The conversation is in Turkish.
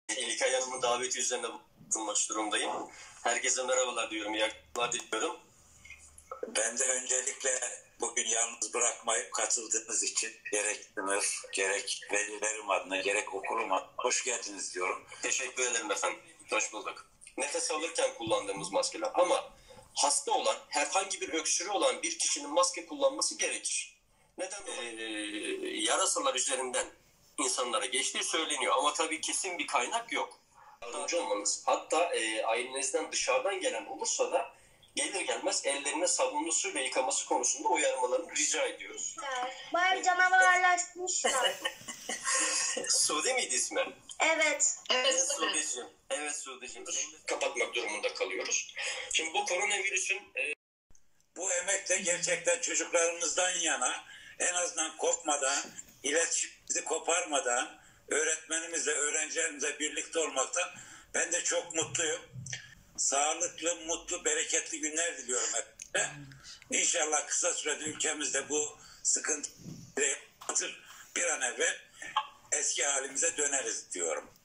İlkay Hanım'ın daveti üzerine bulunmak durumdayım. Herkese merhabalar diyorum, iyi akşamlar diliyorum. Ben de öncelikle bugün yalnız bırakmayıp katıldığınız için gerek sınıf, gerek velilerim adına, gerek okulum adına hoş geldiniz diyorum. Teşekkür ederim efendim, hoş bulduk. Nefes alırken kullandığımız maskeler ama hasta olan, herhangi bir öksürüğü olan bir kişinin maske kullanması gerekir. Neden? Yarasalar üzerinden insanlara geçtiği söyleniyor ama tabii kesin bir kaynak yok. Yardımcı olmanız, hatta ailenizden dışarıdan gelen olursa da gelir gelmez ellerine sabunlu suyla yıkaması konusunda uyarmalarını rica ediyoruz. Bayağı canavarlaşmışlar. Sude miydi ismi? Evet. Evet Sude'cim. Evet Sude'cim. Kapatmak durumunda kalıyoruz. Şimdi bu koronavirüsün... Bu emek de gerçekten çocuklarımızdan yana, en azından kopmadan, iletişimimizi koparmadan, öğretmenimizle, öğrencilerimizle birlikte olmaktan ben de çok mutluyum. Sağlıklı, mutlu, bereketli günler diliyorum hepinize. İnşallah kısa sürede ülkemizde bu sıkıntıyı bir an evvel eski halimize döneriz diyorum.